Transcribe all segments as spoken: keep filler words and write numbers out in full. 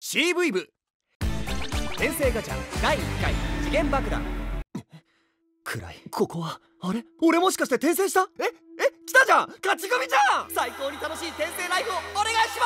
シーブイ 部転生ガチャだいいっかい次元爆弾。暗い。ここはあれ、俺もしかして転生した？ええ来たじゃん、勝ち組じゃん。最高に楽しい転生ライフをお願いします。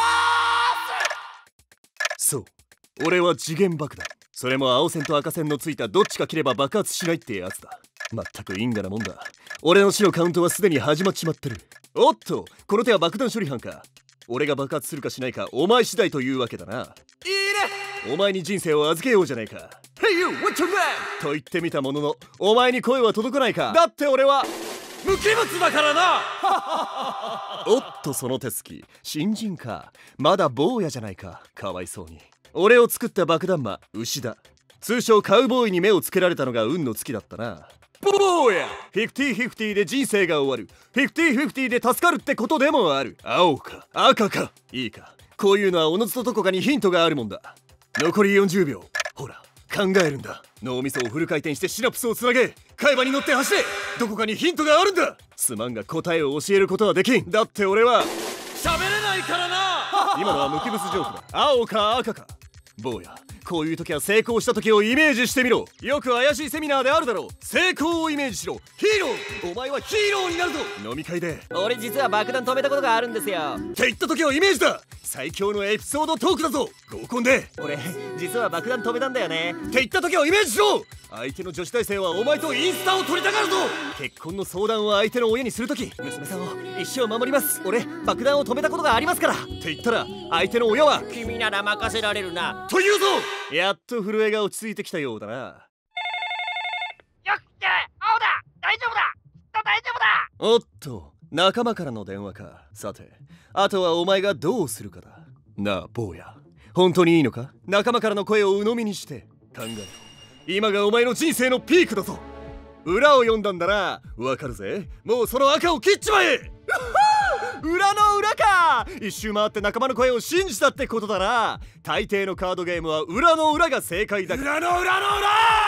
そう、俺は次元爆弾。それも青線と赤線のついたどっちか切れば爆発しないってやつだ。まったく因果なもんだ。俺の死のカウントはすでに始まっちまってる。おっと、この手は爆弾処理班か。俺が爆発するかしないかお前次第というわけだな。いいね、お前に人生を預けようじゃないか。 Hey you, what's your name? と言ってみたものの、お前に声は届かないか。だって俺は無機物だからな。おっと、その手つき新人か。まだ坊やじゃないか。かわいそうに。俺を作った爆弾魔牛だ。通称カウボーイに目をつけられたのが運の尽きだったな。坊やフィフティフィフティで人生が終わる。フィフティフィフティで助かるってことでもある。青か赤か。いいか、こういうのはおのずとどこかにヒントがあるもんだ。残りよんじゅうびょう。ほら考えるんだ。脳みそをフル回転してシナプスをつなげ、海馬に乗って走れ。どこかにヒントがあるんだ。すまんが答えを教えることはできん。だって俺は喋れないからな。今のは無機物ジョークだ。青か赤か。坊や、こういう時は成功した時をイメージしてみろ。よく怪しいセミナーであるだろう。成功をイメージしろ。ヒーロー、お前はヒーローになるぞ。飲み会で俺実は爆弾止めたことがあるんですよって言った時をイメージだ。最強のエピソードトークだぞ。合コンで俺実は爆弾止めたんだよねって言った時をイメージしろ。相手の女子大生はお前とインスタを撮りたがるぞ。結婚の相談を相手の親にするとき、娘さんを一生守ります、俺爆弾を止めたことがありますからって言ったら、相手の親は君なら任せられるなと言うぞ。やっと震えが落ち着いてきたようだな。よっしゃ、青だ、大丈夫だ、きっと大丈夫だ。 おっと、仲間からの電話か。さて、あとはお前がどうするかだ。なあ坊や、本当にいいのか。仲間からの声を鵜呑みにして考えろ。今がお前の人生のピークだぞ。裏を読んだんだな。わかるぜ。もうその赤を切っちまえ。裏の裏か。一周回って仲間の声を信じたってことだな。大抵のカードゲームは裏の裏が正解だから。裏の裏の裏。もうもうもうも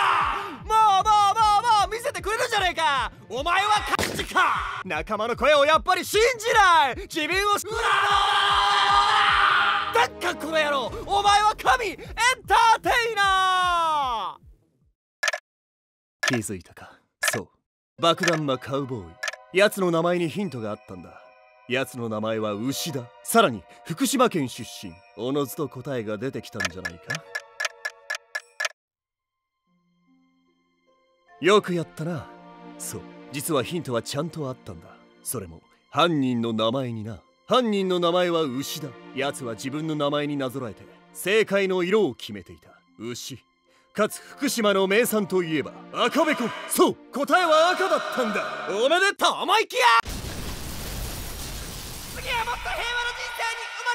う見せてくれるじゃねえか。お前は勝ちか。仲間の声をやっぱり信じない。自分を裏の裏だっかこの野郎。お前は神エンターテイナー。気づいたか。そう、爆弾魔カウボーイ。奴の名前にヒントがあったんだ。奴の名前は牛だ。さらに福島県出身。おのずと答えが出てきたんじゃないか。よくやったな。そう、実はヒントはちゃんとあったんだ。それも犯人の名前にな。犯人の名前は牛だ。奴は自分の名前になぞらえて正解の色を決めていた。牛かつ福島の名産といえば赤べこ。そう、答えは赤だったんだ。おめでとう思いきや次はもっと平和な人生に生ま